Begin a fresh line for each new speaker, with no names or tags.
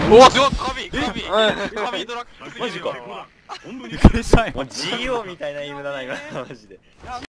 おお、すごい、神ドラッグ。
マジか。
びっくりしたよ。
もう GO みたいな犬だな今マジで。